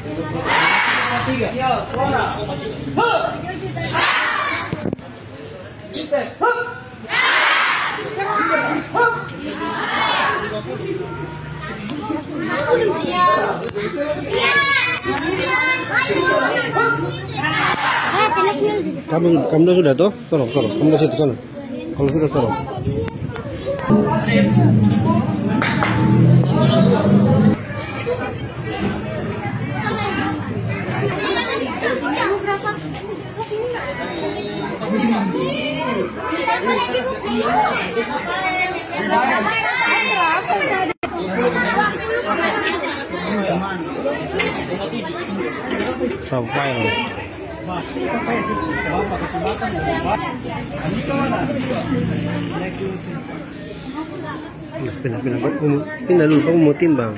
Tiga. Kamu sudah tuh? Sorong. Kamu situ sana. Kalau sudah sorong. Sampai pindah dulu, kamu mau timbang.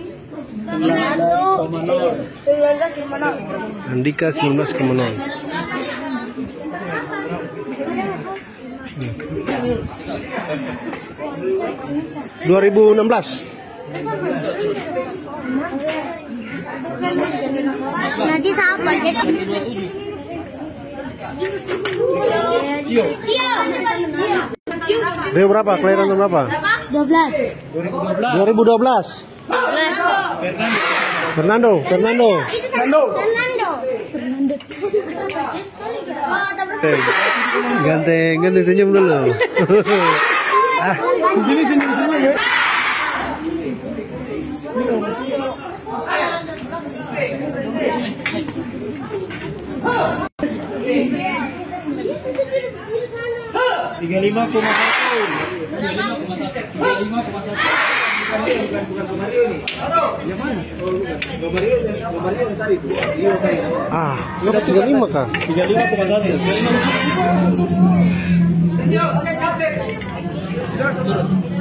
19,0. Andika 19,0. 2016. Nanti sama jadi. Rio berapa? Kelahiran tahun berapa? 12. 2012. Fernando. Ganteng senyum dulu. Di sini senyum ya. Tiga lima koma satu. Ah, kenapa 35 kah? 35,1.